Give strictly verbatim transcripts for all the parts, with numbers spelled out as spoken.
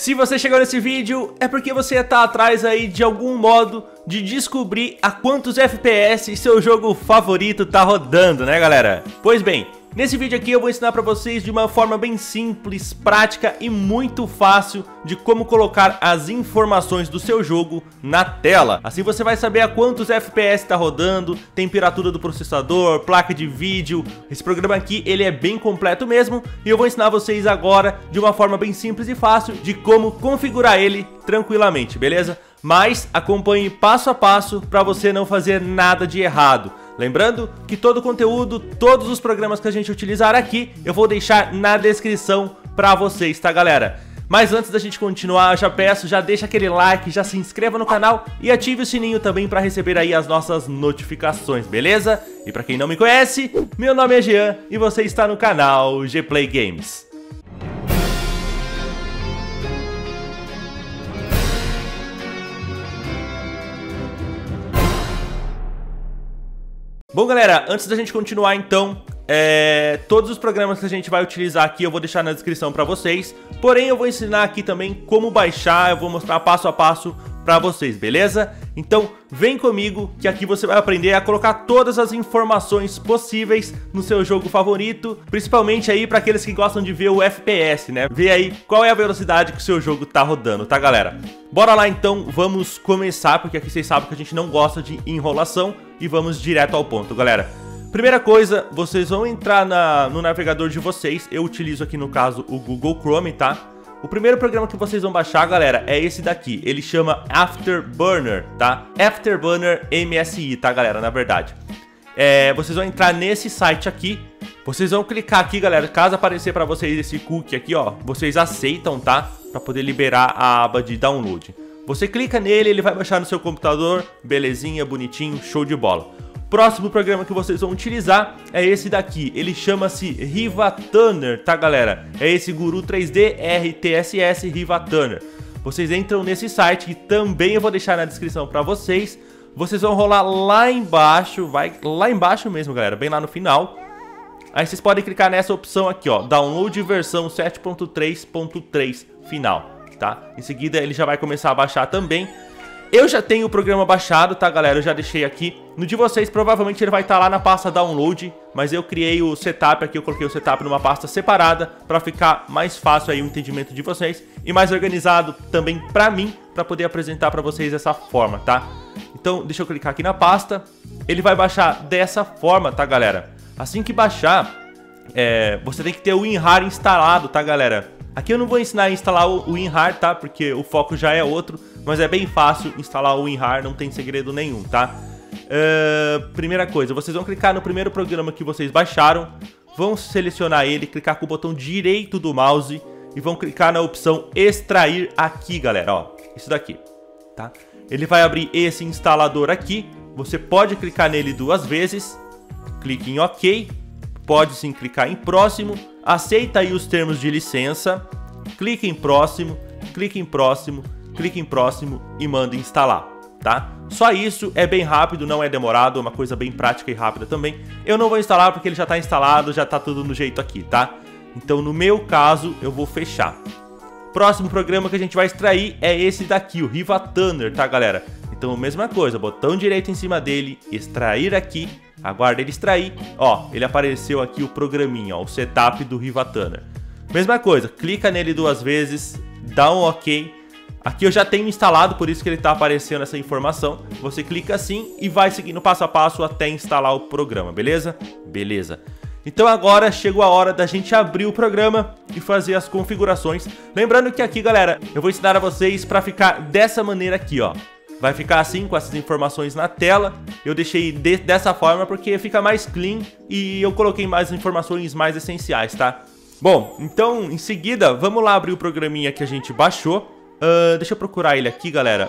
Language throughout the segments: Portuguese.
Se você chegou nesse vídeo, é porque você está atrás aí de algum modo de descobrir a quantos F P S seu jogo favorito tá rodando, né galera? Pois bem, nesse vídeo aqui eu vou ensinar para vocês de uma forma bem simples, prática e muito fácil de como colocar as informações do seu jogo na tela. Assim você vai saber a quantos F P S tá rodando, temperatura do processador, placa de vídeo. Esse programa aqui ele é bem completo mesmo e eu vou ensinar vocês agora de uma forma bem simples e fácil de como configurar ele tranquilamente, beleza? Mas acompanhe passo a passo para você não fazer nada de errado. Lembrando que todo o conteúdo, todos os programas que a gente utilizar aqui, eu vou deixar na descrição para vocês, tá galera? Mas antes da gente continuar, eu já peço, já deixa aquele like, já se inscreva no canal e ative o sininho também para receber aí as nossas notificações, beleza? E para quem não me conhece, meu nome é Jean e você está no canal Gplay Games. Bom galera, antes da gente continuar então, é, todos os programas que a gente vai utilizar aqui eu vou deixar na descrição para vocês. Porém eu vou ensinar aqui também como baixar, eu vou mostrar passo a passo para vocês, beleza? Então vem comigo que aqui você vai aprender a colocar todas as informações possíveis no seu jogo favorito. Principalmente aí para aqueles que gostam de ver o F P S, né? Ver aí qual é a velocidade que o seu jogo tá rodando, tá galera? Bora lá então, vamos começar, porque aqui vocês sabem que a gente não gosta de enrolação. E vamos direto ao ponto, galera. Primeira coisa, vocês vão entrar na, no navegador de vocês. Eu utilizo aqui no caso o Google Chrome, tá? O primeiro programa que vocês vão baixar, galera, é esse daqui. Ele chama Afterburner, tá? Afterburner M S I, tá, galera? Na verdade. É, vocês vão entrar nesse site aqui. Vocês vão clicar aqui, galera. Caso aparecer pra vocês esse cookie aqui, ó, vocês aceitam, tá? Pra poder liberar a aba de download. Você clica nele, ele vai baixar no seu computador, belezinha, bonitinho, show de bola. Próximo programa que vocês vão utilizar é esse daqui, ele chama-se Rivatuner, tá galera? É esse Guru três D R T S S Rivatuner. Vocês entram nesse site, que também eu vou deixar na descrição pra vocês. Vocês vão rolar lá embaixo, vai lá embaixo mesmo galera, bem lá no final. Aí vocês podem clicar nessa opção aqui, ó, Download versão sete ponto três ponto três final. Tá? Em seguida ele já vai começar a baixar também. Eu já tenho o programa baixado, tá galera? Eu já deixei aqui. No de vocês provavelmente ele vai estar lá na pasta download, mas eu criei o setup aqui, eu coloquei o setup numa pasta separada para ficar mais fácil aí o entendimento de vocês e mais organizado também para mim, para poder apresentar para vocês dessa forma, tá? Então deixa eu clicar aqui na pasta. Ele vai baixar dessa forma, tá galera? Assim que baixar, é, você tem que ter o WinRAR instalado, tá galera? Aqui eu não vou ensinar a instalar o WinRAR, tá? Porque o foco já é outro, mas é bem fácil instalar o WinRAR, não tem segredo nenhum, tá? Uh, primeira coisa, vocês vão clicar no primeiro programa que vocês baixaram, vão selecionar ele, clicar com o botão direito do mouse e vão clicar na opção extrair aqui, galera, ó, isso daqui, tá? Ele vai abrir esse instalador aqui, você pode clicar nele duas vezes, clique em OK, pode sim clicar em próximo, aceita aí os termos de licença, clique em próximo, clique em próximo, clique em próximo e manda instalar, tá? Só isso, é bem rápido, não é demorado, é uma coisa bem prática e rápida também. Eu não vou instalar porque ele já tá instalado, já tá tudo no jeito aqui, tá? Então no meu caso eu vou fechar. Próximo programa que a gente vai extrair é esse daqui, o Rivatuner, tá galera? Então mesma coisa, botão direito em cima dele, extrair aqui. Aguarda ele extrair, ó, ele apareceu aqui o programinha, ó, o setup do Rivatuner. Mesma coisa, clica nele duas vezes, dá um OK. Aqui eu já tenho instalado, por isso que ele tá aparecendo essa informação. Você clica assim e vai seguindo passo a passo até instalar o programa, beleza? Beleza. Então agora chegou a hora da gente abrir o programa e fazer as configurações. Lembrando que aqui, galera, eu vou ensinar a vocês para ficar dessa maneira aqui, ó. Vai ficar assim, com essas informações na tela. Eu deixei de, dessa forma porque fica mais clean e eu coloquei mais informações mais essenciais, tá? Bom, então, em seguida, vamos lá abrir o programinha que a gente baixou. Uh, deixa eu procurar ele aqui, galera.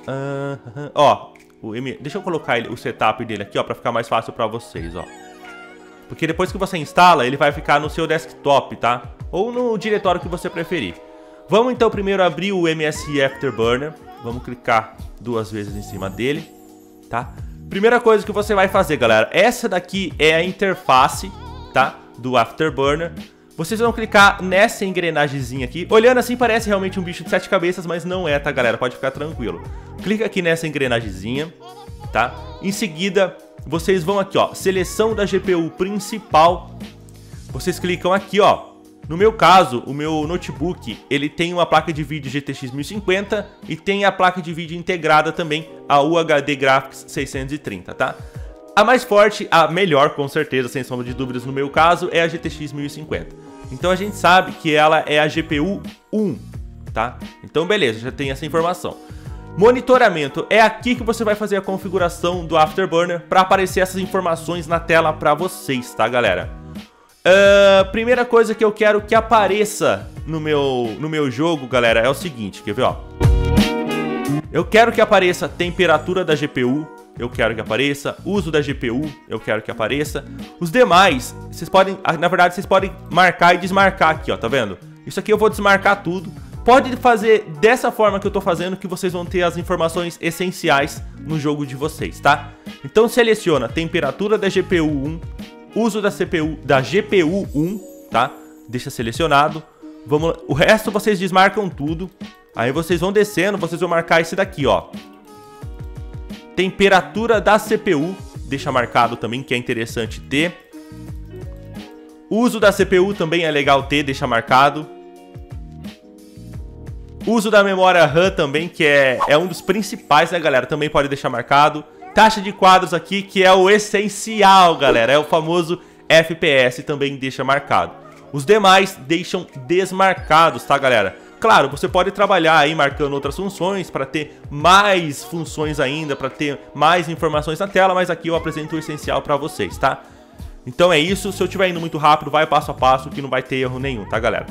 Uh, uh, ó, o M... deixa eu colocar ele, o setup dele aqui, ó, pra ficar mais fácil pra vocês, ó. Porque depois que você instala, ele vai ficar no seu desktop, tá? Ou no diretório que você preferir. Vamos então primeiro abrir o M S I Afterburner. Vamos clicar duas vezes em cima dele, tá? Primeira coisa que você vai fazer, galera, essa daqui é a interface, tá? Do Afterburner. vocês vão clicar nessa engrenagemzinha aqui. Olhando assim parece realmente um bicho de sete cabeças, mas não é, tá, galera? Pode ficar tranquilo. Clica aqui nessa engrenagemzinha, tá? Em seguida, vocês vão aqui, ó, seleção da G P U principal. Vocês clicam aqui, ó. No meu caso, o meu notebook, ele tem uma placa de vídeo G T X mil e cinquenta e tem a placa de vídeo integrada também, a U H D Graphics seiscentos e trinta, tá? A mais forte, a melhor, com certeza, sem sombra de dúvidas no meu caso, é a G T X mil e cinquenta. Então a gente sabe que ela é a G P U um, tá? Então beleza, já tem essa informação. Monitoramento, é aqui que você vai fazer a configuração do Afterburner para aparecer essas informações na tela para vocês, tá, galera? Uh, primeira coisa que eu quero que apareça no meu, no meu jogo, galera, é o seguinte, quer ver, ó? Eu quero que apareça a temperatura da G P U, eu quero que apareça, uso da G P U, eu quero que apareça. Os demais, vocês podem, na verdade, vocês podem marcar e desmarcar aqui, ó, tá vendo? Isso aqui eu vou desmarcar tudo. Pode fazer dessa forma que eu tô fazendo, que vocês vão ter as informações essenciais no jogo de vocês, tá? Então seleciona temperatura da G P U um, uso da C P U, da G P U um, tá? Deixa selecionado. Vamos, o resto vocês desmarcam tudo. Aí vocês vão descendo, vocês vão marcar esse daqui, ó. Temperatura da C P U, deixa marcado também, que é interessante ter. Uso da C P U também é legal ter, deixa marcado. Uso da memória RAM também, que é, é um dos principais, né, galera? Também pode deixar marcado. Taxa de quadros aqui, que é o essencial, galera. É o famoso F P S, também deixa marcado. Os demais deixam desmarcados, tá, galera? Claro, você pode trabalhar aí marcando outras funções para ter mais funções ainda, para ter mais informações na tela, mas aqui eu apresento o essencial para vocês, tá? Então é isso. Se eu estiver indo muito rápido, vai passo a passo, que não vai ter erro nenhum, tá, galera?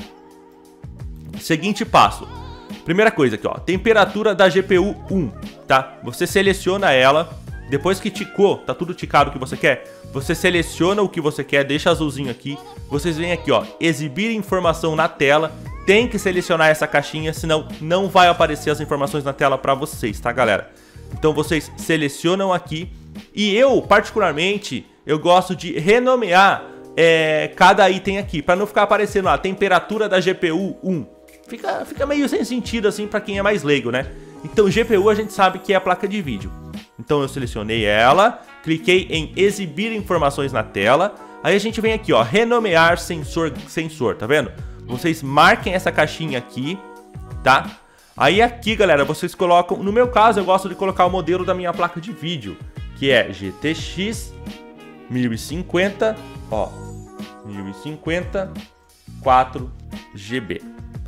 Seguinte passo. Primeira coisa aqui, ó, temperatura da G P U um, tá? Você seleciona ela, depois que ticou, tá tudo ticado o que você quer, você seleciona o que você quer, deixa azulzinho aqui, vocês vêm aqui, ó, exibir informação na tela, tem que selecionar essa caixinha, senão não vai aparecer as informações na tela pra vocês, tá, galera? Então vocês selecionam aqui, e eu, particularmente, eu gosto de renomear é, cada item aqui, pra não ficar aparecendo a temperatura da G P U um. Fica, fica meio sem sentido assim pra quem é mais leigo, né? Então G P U a gente sabe que é a placa de vídeo. Então eu selecionei ela, cliquei em exibir informações na tela. Aí a gente vem aqui, ó, renomear sensor, sensor, tá vendo? Vocês marquem essa caixinha aqui, tá? Aí aqui, galera, vocês colocam, no meu caso eu gosto de colocar o modelo da minha placa de vídeo, que é G T X mil e cinquenta, ó, mil e cinquenta quatro G B.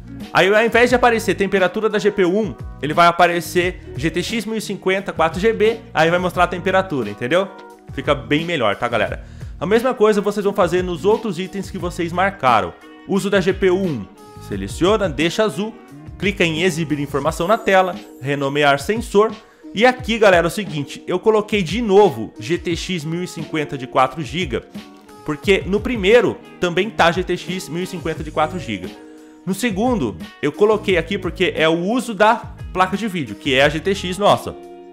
Aí ao invés de aparecer temperatura da G P U um, ele vai aparecer G T X mil e cinquenta quatro G B, aí vai mostrar a temperatura, entendeu? Fica bem melhor, tá, galera? A mesma coisa vocês vão fazer nos outros itens que vocês marcaram. Uso da G P U um, seleciona, deixa azul, clica em exibir informação na tela, renomear sensor. E aqui, galera, é o seguinte, eu coloquei de novo G T X mil e cinquenta de quatro gigas, porque no primeiro também tá G T X mil e cinquenta de quatro gigas. No segundo, eu coloquei aqui porque é o uso da placa de vídeo, que é a G T X nossa.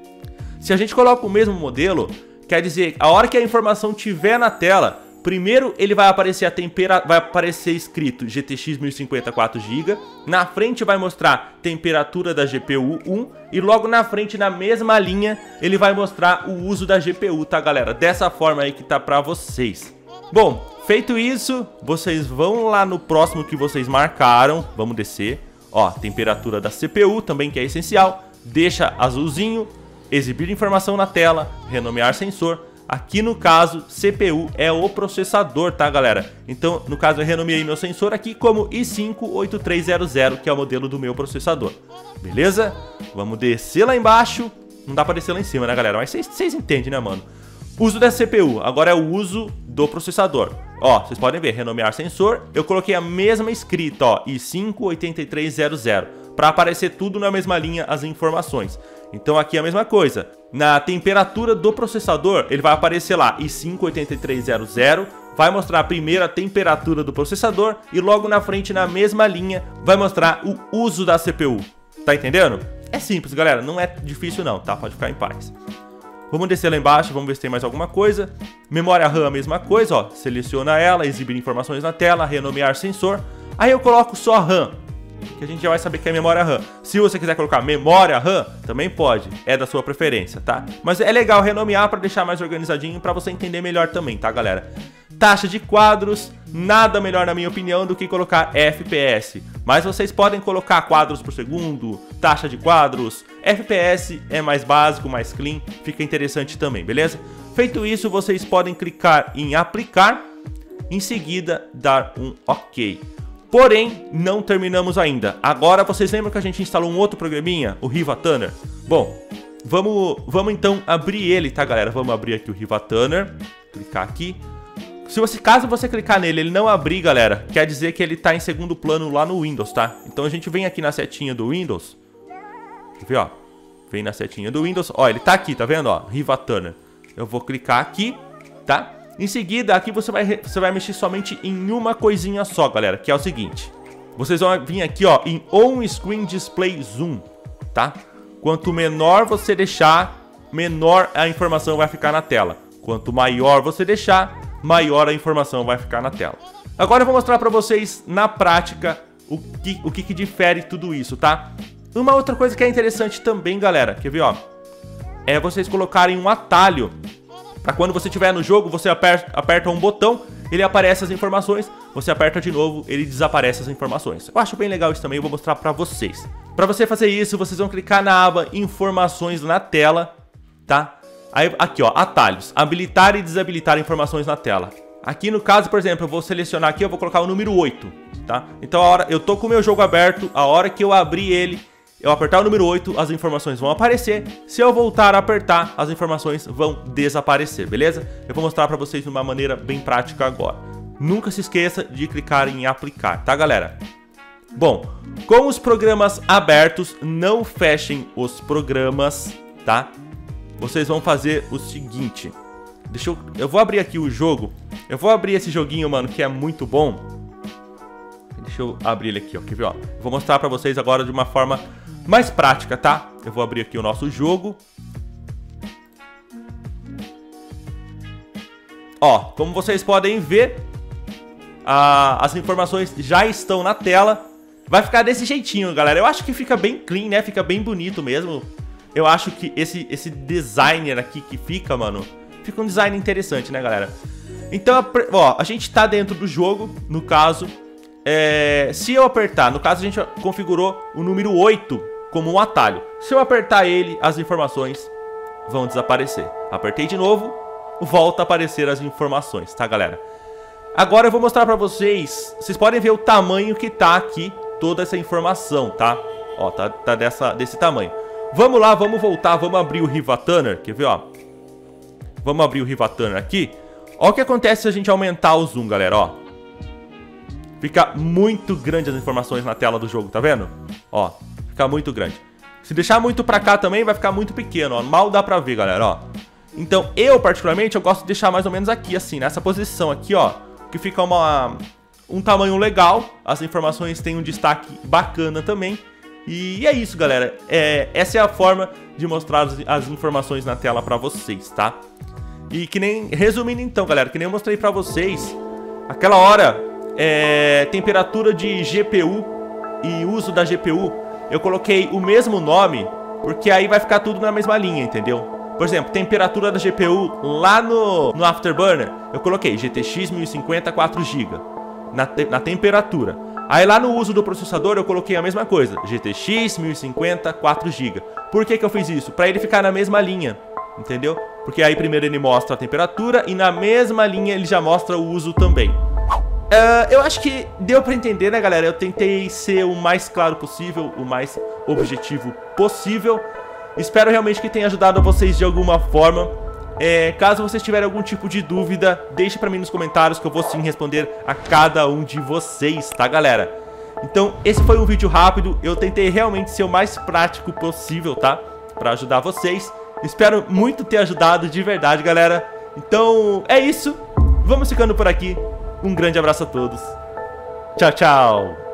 Se a gente coloca o mesmo modelo, quer dizer, a hora que a informação tiver na tela, primeiro ele vai aparecer a tempera... vai aparecer escrito G T X mil e cinquenta quatro gigas, na frente vai mostrar temperatura da G P U um e logo na frente, na mesma linha, ele vai mostrar o uso da G P U, tá, galera? Dessa forma aí que tá pra vocês. Bom, feito isso, vocês vão lá no próximo que vocês marcaram. Vamos descer. Ó, temperatura da C P U também, que é essencial. Deixa azulzinho, exibir informação na tela, renomear sensor. Aqui no caso, C P U é o processador, tá, galera? Então, no caso, eu renomeei meu sensor aqui como i cinco oito três zero zero, que é o modelo do meu processador. Beleza? Vamos descer lá embaixo. Não dá pra descer lá em cima, né, galera? Mas vocês entendem, né, mano? Uso da C P U, agora é o uso do processador. Ó, vocês podem ver, renomear sensor. Eu coloquei a mesma escrita, ó, i cinco oito três zero zero, para aparecer tudo na mesma linha as informações. Então aqui é a mesma coisa. Na temperatura do processador, ele vai aparecer lá i cinco oito três zero zero, vai mostrar a primeira temperatura do processador e logo na frente, na mesma linha, vai mostrar o uso da C P U. Tá entendendo? É simples, galera, não é difícil não, tá? Pode ficar em paz. Vamos descer lá embaixo, vamos ver se tem mais alguma coisa. Memória RAM, a mesma coisa, ó. Seleciona ela, exibir informações na tela, renomear sensor. Aí eu coloco só RAM, que a gente já vai saber que é memória RAM. Se você quiser colocar memória RAM, também pode, é da sua preferência, tá? Mas é legal renomear para deixar mais organizadinho, para você entender melhor também, tá, galera? Taxa de quadros, nada melhor na minha opinião do que colocar F P S. Mas vocês podem colocar quadros por segundo, taxa de quadros. F P S é mais básico, mais clean, fica interessante também, beleza? Feito isso, vocês podem clicar em aplicar, em seguida dar um OK. Porém, não terminamos ainda. Agora, vocês lembram que a gente instalou um outro programinha, o Riva Tuner? Bom, vamos, vamos então abrir ele, tá, galera? Vamos abrir aqui o Riva Tuner, clicar aqui. Se você, caso você clicar nele, ele não abrir, galera, quer dizer que ele tá em segundo plano lá no Windows, tá? Então a gente vem aqui na setinha do Windows. Deixa eu ver, ó. Vem na setinha do Windows. Ó, ele tá aqui, tá vendo, ó? Riva Tuner. Eu vou clicar aqui, tá? Em seguida, aqui você vai, você vai mexer somente em uma coisinha só, galera, que é o seguinte. Vocês vão vir aqui, ó, em On-Screen Display Zoom, tá? Quanto menor você deixar, menor a informação vai ficar na tela. Quanto maior você deixar, maior a informação vai ficar na tela. Agora eu vou mostrar pra vocês, na prática, o que, o que, que difere tudo isso, tá? Uma outra coisa que é interessante também, galera, quer ver, ó? É vocês colocarem um atalho. Pra quando você estiver no jogo, você aperta, aperta um botão, ele aparece as informações, você aperta de novo, ele desaparece as informações. Eu acho bem legal isso também, eu vou mostrar pra vocês. Pra você fazer isso, vocês vão clicar na aba Informações na tela, tá? Aí, aqui, ó, atalhos, habilitar e desabilitar informações na tela. Aqui no caso, por exemplo, eu vou selecionar aqui, eu vou colocar o número oito, tá? Então a hora, eu tô com o meu jogo aberto, a hora que eu abrir ele, eu apertar o número oito, as informações vão aparecer. Se eu voltar a apertar, as informações vão desaparecer, beleza? Eu vou mostrar pra vocês de uma maneira bem prática agora. Nunca se esqueça de clicar em aplicar, tá, galera? Bom, com os programas abertos, não fechem os programas, tá? Vocês vão fazer o seguinte. Deixa eu... Eu vou abrir aqui o jogo. Eu vou abrir esse joguinho, mano, que é muito bom. Deixa eu abrir ele aqui, ó. Quer ver, ó? Vou mostrar pra vocês agora de uma forma mais prática, tá? Eu vou abrir aqui o nosso jogo. Ó, como vocês podem ver, a... as informações já estão na tela. Vai ficar desse jeitinho, galera. Eu acho que fica bem clean, né? Fica bem bonito mesmo. Eu acho que esse, esse designer aqui que fica, mano, fica um design interessante, né, galera? Então, ó, a gente tá dentro do jogo, no caso. É, se eu apertar, no caso a gente configurou o número oito como um atalho. Se eu apertar ele, as informações vão desaparecer. Apertei de novo, volta a aparecer as informações, tá, galera? Agora eu vou mostrar pra vocês. Vocês podem ver o tamanho que tá aqui toda essa informação, tá? Ó, tá, tá dessa, desse tamanho. Vamos lá, vamos voltar, vamos abrir o Riva Tuner, quer ver, ó? Vamos abrir o Riva Tuner aqui. Ó o que acontece se a gente aumentar o zoom, galera, ó. Fica muito grande as informações na tela do jogo, tá vendo? Ó, fica muito grande. Se deixar muito pra cá também, vai ficar muito pequeno, ó. Mal dá pra ver, galera, ó. Então, eu, particularmente, eu gosto de deixar mais ou menos aqui, assim, nessa posição aqui, ó. Que fica uma, um tamanho legal. As informações têm um destaque bacana também. E é isso, galera. É, essa é a forma de mostrar as, as informações na tela pra vocês, tá? E que nem... Resumindo então, galera, que nem eu mostrei pra vocês, aquela hora, é, temperatura de G P U e uso da G P U, eu coloquei o mesmo nome, porque aí vai ficar tudo na mesma linha, entendeu? Por exemplo, temperatura da G P U lá no, no Afterburner, eu coloquei G T X mil e cinquenta quatro gigas na, te, na temperatura. Aí lá no uso do processador eu coloquei a mesma coisa, G T X mil e cinquenta quatro gigas. Por que que eu fiz isso? Pra ele ficar na mesma linha, entendeu? Porque aí primeiro ele mostra a temperatura e na mesma linha ele já mostra o uso também. Uh, eu acho que deu pra entender, né, galera? Eu tentei ser o mais claro possível, o mais objetivo possível. Espero realmente que tenha ajudado vocês de alguma forma. É, caso vocês tiverem algum tipo de dúvida, deixe pra mim nos comentários que eu vou sim responder a cada um de vocês, tá, galera? Então, esse foi um vídeo rápido. Eu tentei realmente ser o mais prático possível, tá? Pra ajudar vocês. Espero muito ter ajudado de verdade, galera. Então, é isso. Vamos ficando por aqui. Um grande abraço a todos. Tchau, tchau.